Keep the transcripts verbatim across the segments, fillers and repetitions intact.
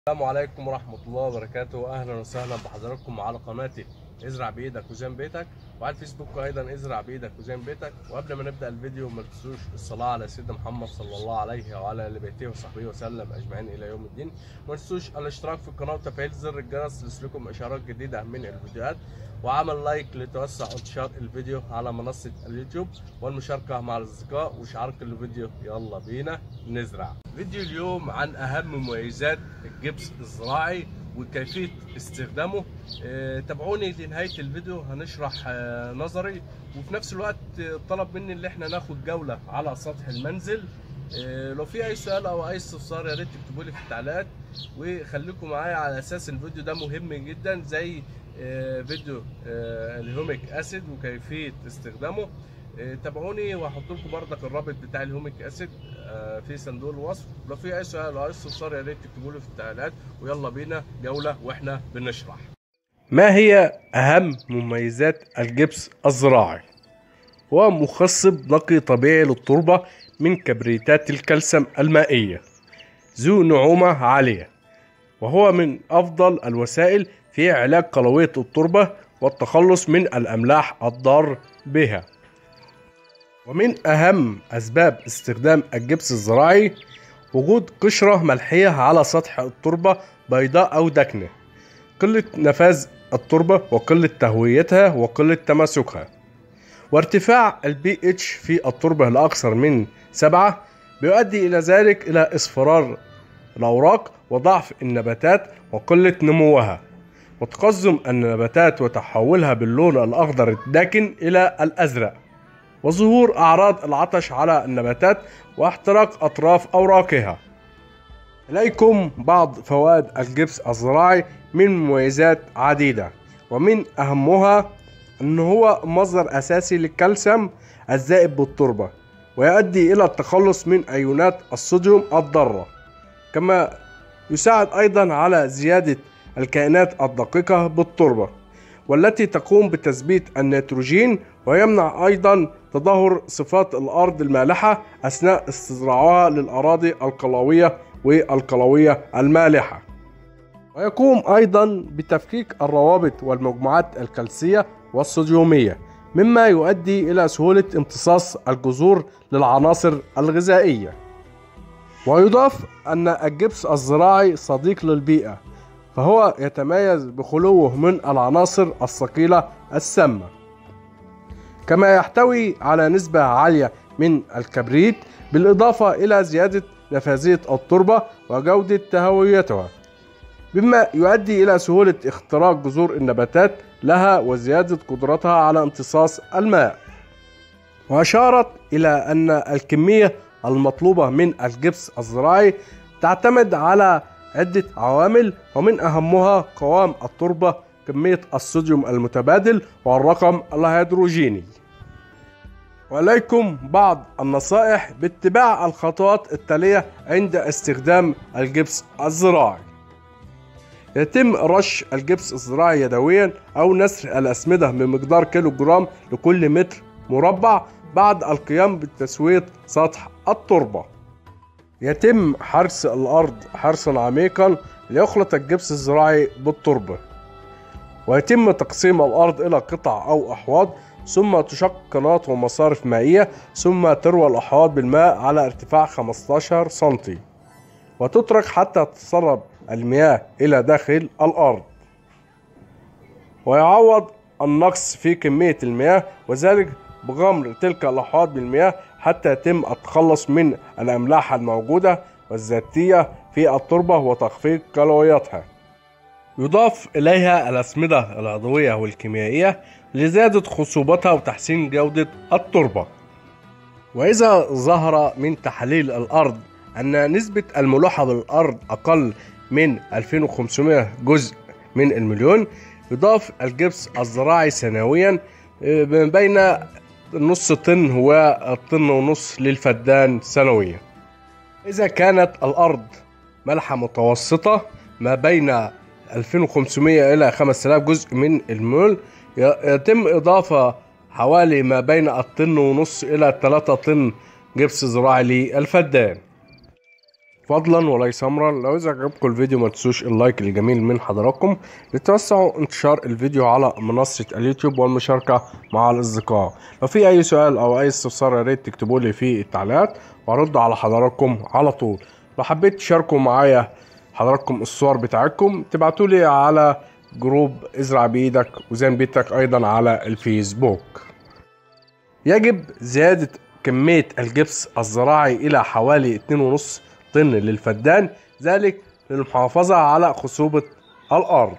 السلام عليكم ورحمة الله وبركاته. أهلا وسهلا بحضراتكم على قناتي ازرع بإيدك وزين بيتك، وعلى الفيسبوك أيضا ازرع بإيدك وزين بيتك. وقبل ما نبدأ الفيديو ما تنسوش الصلاة على سيدنا محمد صلى الله عليه وعلى آل بيته وصحبه وسلم أجمعين إلى يوم الدين. وما تنسوش الاشتراك في القناة وتفعيل زر الجرس ليصلكم إشعارات جديدة من الفيديوهات، وعمل لايك لتوسع انتشار الفيديو على منصة اليوتيوب، والمشاركة مع الأصدقاء وشعار كل فيديو. يلا بينا نزرع. فيديو اليوم عن أهم مميزات الجبس الزراعي وكيفية استخدامه. آه، تابعوني لنهاية الفيديو، هنشرح آه، نظري، وفي نفس الوقت آه، طلب مني ان احنا ناخد جولة على سطح المنزل. آه، لو في اي سؤال او اي استفسار يا ريت تكتبوا لي في التعليقات، وخليكم معايا على اساس الفيديو ده مهم جدا زي آه، فيديو آه، الهوميك اسيد وكيفية استخدامه. آه، تابعوني وهحط لكم بردك الرابط بتاع الهوميك اسيد آه، في صندوق الوصف. لو في اي سؤال او اي استفسار يا ريت تكتبوا لي في التعليقات، ويلا بينا جولة واحنا بنشرح. ما هي اهم مميزات الجبس الزراعي؟ هو مخصب نقي طبيعي للتربة من كبريتات الكالسيوم المائية، ذو نعومة عالية، وهو من افضل الوسائل في علاج قلوية التربة والتخلص من الاملاح الضار بها. ومن أهم أسباب استخدام الجبس الزراعي وجود قشرة ملحية على سطح التربة بيضاء أو داكنة، قلة نفاذ التربة وقلة تهويتها وقلة تماسكها، وارتفاع البي اتش في التربة لأكثر من سبعة بيؤدي إلى ذلك إلى اصفرار الأوراق وضعف النباتات وقلة نموها وتقزم النباتات وتحولها باللون الأخضر الداكن إلى الأزرق، وظهور أعراض العطش على النباتات واحتراق أطراف أوراقها. إليكم بعض فوائد الجبس الزراعي من مميزات عديدة، ومن أهمها أنه هو مصدر أساسي للكالسيوم الذائب بالتربة، ويؤدي إلى التخلص من أيونات الصوديوم الضارة، كما يساعد أيضا على زيادة الكائنات الدقيقة بالتربة والتي تقوم بتثبيت النيتروجين، ويمنع أيضا تدهور صفات الأرض المالحة أثناء استزراعها للأراضي القلوية والقلوية المالحة. ويقوم أيضا بتفكيك الروابط والمجموعات الكالسية والصوديومية، مما يؤدي إلى سهولة امتصاص الجذور للعناصر الغذائية. ويضاف أن الجبس الزراعي صديق للبيئة، فهو يتميز بخلوه من العناصر الثقيلة السامة، كما يحتوي على نسبة عالية من الكبريت، بالإضافة إلى زيادة نفاذية التربة وجودة تهويتها، مما يؤدي إلى سهولة اختراق جذور النباتات لها وزيادة قدرتها على امتصاص الماء. وأشارت إلى أن الكمية المطلوبة من الجبس الزراعي تعتمد على عدة عوامل، ومن أهمها قوام التربة، كمية الصوديوم المتبادل، والرقم الهيدروجيني. وإليكم بعض النصائح باتباع الخطوات التالية عند استخدام الجبس الزراعي. يتم رش الجبس الزراعي يدويا أو نسر الأسمدة بمقدار كيلو جرام لكل متر مربع بعد القيام بتسوية سطح التربة. يتم حرث الأرض حرثا عميقا ليخلط الجبس الزراعي بالتربة، ويتم تقسيم الأرض إلى قطع أو أحواض، ثم تشق قنوات ومصارف مائية، ثم تروى الأحواض بالماء على ارتفاع خمسة عشر سنتي، وتترك حتى تتسرب المياه إلى داخل الأرض، ويعوض النقص في كمية المياه، وذلك بغمر تلك الأحواض بالمياه حتى يتم التخلص من الأملاح الموجودة والذاتية في التربة وتخفيض قلويتها. يضاف إليها الأسمدة العضوية والكيميائية لزيادة خصوبتها وتحسين جودة التربة. وإذا ظهر من تحليل الأرض أن نسبة الملوحة بالأرض أقل من ألفين وخمسمائة جزء من المليون، يضاف الجبس الزراعي سنويا من بين نص طن والطن ونص للفدان سنويا. إذا كانت الأرض ملحة متوسطة ما بين ألفين وخمسمائة إلى خمسة آلاف جزء من المول، يتم إضافة حوالي ما بين الطن ونص إلى ثلاثة طن جبس زراعي للفدان. فضلا وليس امرا. لو اذا عجبكم الفيديو ما تنسوش اللايك الجميل من حضراتكم لتوسعوا انتشار الفيديو على منصة اليوتيوب والمشاركة مع الاصدقاء. لو في اي سؤال او اي استفسار يا ريت تكتبوا لي في التعليقات وارد على حضراتكم على طول. لو حبيت تشاركوا معايا حضراتكم الصور بتاعتكم تبعتوا لي على جروب ازرع بايدك وزين بيتك ايضا على الفيسبوك. يجب زيادة كمية الجبس الزراعي الى حوالي اتنين ونص طن للفدان، ذلك للمحافظة على خصوبة الارض.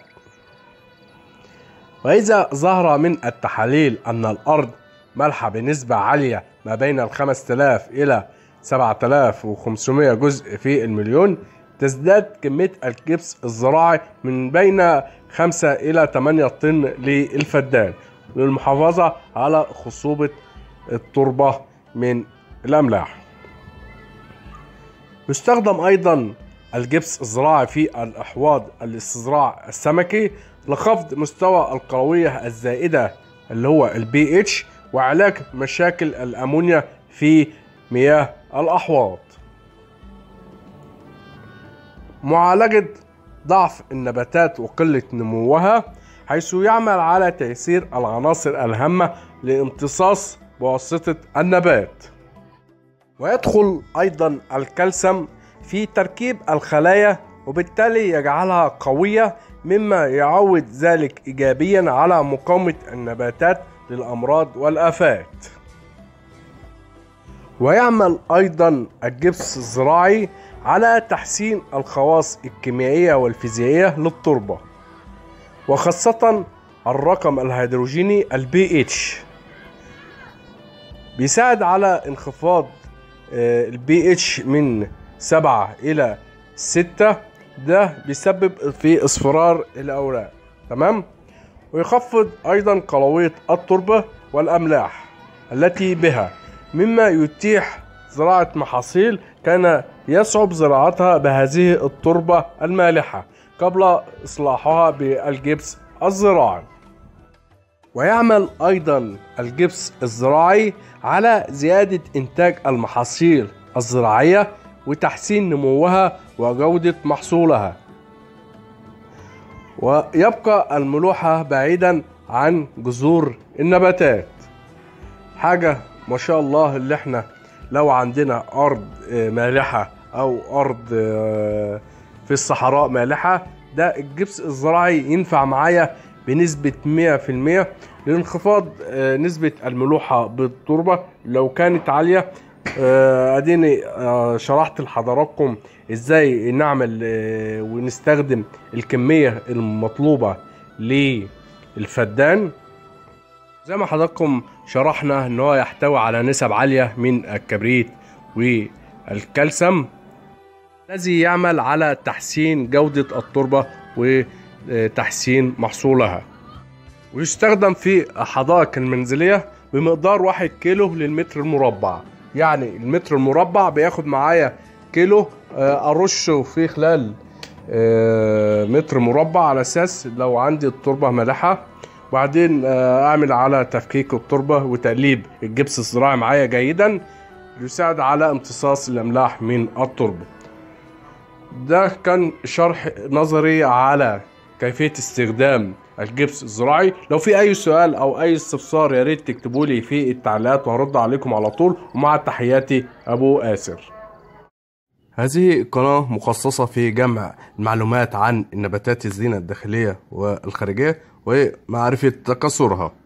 واذا ظهر من التحاليل ان الارض مالحة بنسبة عالية ما بين الخمسة آلاف الى سبعة آلاف وخمسمائة جزء في المليون، تزداد كمية الجبس الزراعي من بين خمسة إلى ثمانية طن للفدان للمحافظة على خصوبة التربة من الأملاح. يستخدم أيضا الجبس الزراعي في الأحواض الاستزراع السمكي لخفض مستوى القلوية الزائدة اللي هو البي اتش وعلاج مشاكل الأمونيا في مياه الأحواض. معالجة ضعف النباتات وقلة نموها، حيث يعمل على تيسير العناصر الهامة لامتصاص بواسطة النبات. ويدخل أيضا الكالسيوم في تركيب الخلايا وبالتالي يجعلها قوية، مما يعود ذلك إيجابيا على مقاومة النباتات للأمراض والآفات. ويعمل أيضا الجبس الزراعي على تحسين الخواص الكيميائية والفيزيائية للتربة، وخاصة الرقم الهيدروجيني البي اتش. بيساعد على انخفاض البي اتش من سبعة إلى ستة، ده بيسبب في اصفرار الأوراق. تمام. ويخفض أيضا قلوية التربة والأملاح التي بها، مما يتيح زراعة محاصيل كان يصعب زراعتها بهذه التربة المالحة قبل إصلاحها بالجبس الزراعي. ويعمل أيضا الجبس الزراعي على زيادة إنتاج المحاصيل الزراعية وتحسين نموها وجودة محصولها. ويبقى الملوحة بعيدا عن جذور النباتات. حاجة ما شاء الله اللي احنا لو عندنا أرض مالحة أو أرض في الصحراء مالحة، ده الجبس الزراعي ينفع معايا بنسبة مية في المية لانخفاض نسبة الملوحة بالتربة لو كانت عالية. اديني شرحت لحضراتكم ازاي نعمل ونستخدم الكمية المطلوبة للفدان. زي ما حضراتكم شرحنا ان هو يحتوي على نسب عالية من الكبريت والكالسيوم الذي يعمل على تحسين جودة التربة وتحسين محصولها. ويستخدم في الحدائق المنزلية بمقدار واحد كيلو للمتر المربع، يعني المتر المربع بياخد معايا كيلو، ارشه في خلال متر مربع على اساس لو عندي التربة مالحة. وبعدين اعمل على تفكيك التربة وتقليب الجبس الزراعي معايا جيدا يساعد على امتصاص الاملاح من التربة. ده كان شرح نظري على كيفية استخدام الجبس الزراعي. لو في اي سؤال او اي استفسار يا ريت تكتبوا لي في التعليقات وهرد عليكم على طول. ومع تحياتي ابو آسر. هذه قناة مخصصة في جمع المعلومات عن النباتات الزينة الداخلية والخارجية ومعرفة تكاثرها.